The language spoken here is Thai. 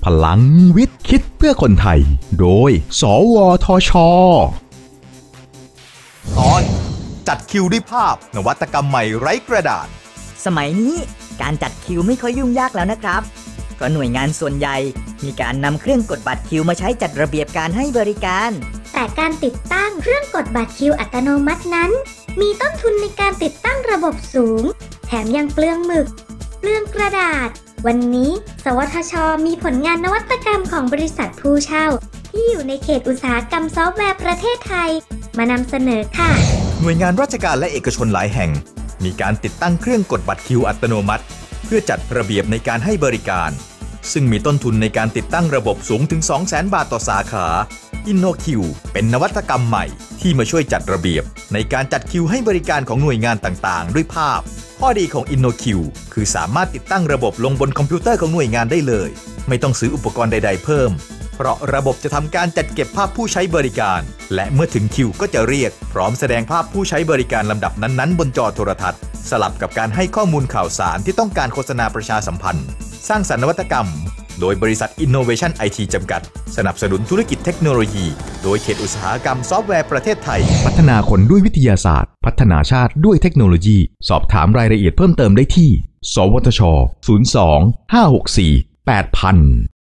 พลังวิทย์คิดเพื่อคนไทยโดยสวทช. ตอนจัดคิวด้วยภาพนวัตกรรมใหม่ไร้กระดาษสมัยนี้การจัดคิวไม่ค่อยยุ่งยากแล้วนะครับเพราะหน่วยงานส่วนใหญ่มีการนำเครื่องกดบัตรคิวมาใช้จัดระเบียบการให้บริการแต่การติดตั้งเครื่องกดบัตรคิวอัตโนมัตินั้นมีต้นทุนในการติดตั้งระบบสูงแถมยังเปลืองหมึกเปลืองกระดาษวันนี้สวทช.มีผลงานนวัตกรรมของบริษัทผู้เช่าที่อยู่ในเขตอุตสาหกรรมซอฟต์แวร์ประเทศไทยมานำเสนอค่ะหน่วยงานราชการและเอกชนหลายแห่งมีการติดตั้งเครื่องกดบัตรคิวอัตโนมัติเพื่อจัดระเบียบในการให้บริการซึ่งมีต้นทุนในการติดตั้งระบบสูงถึง 200,000 บาทต่อสาขา InnoQ เป็นนวัตกรรมใหม่ที่มาช่วยจัดระเบียบในการจัดคิวให้บริการของหน่วยงานต่างๆด้วยภาพข้อดีของ InnoQ คือสามารถติดตั้งระบบลงบนคอมพิวเตอร์ของหน่วยงานได้เลยไม่ต้องซื้ออุปกรณ์ใดๆเพิ่มเพราะระบบจะทำการจัดเก็บภาพผู้ใช้บริการและเมื่อถึงคิวก็จะเรียกพร้อมแสดงภาพผู้ใช้บริการลำดับนั้นๆบนจอโทรทัศน์สลับกับการให้ข้อมูลข่าวสารที่ต้องการโฆษณาประชาสัมพันธ์สร้างสรรค์นวัตกรรมโดยบริษัท Innovation IT จำกัดสนับสนุนธุรกิจเทคโนโลยีโดยเขตอุตสาหกรรมซอฟต์แวร์ประเทศไทยพัฒนาคนด้วยวิทยาศาสตร์พัฒนาชาติด้วยเทคโนโลยีสอบถามรายละเอียดเพิ่มเติมได้ที่สวทช. 02 564 8000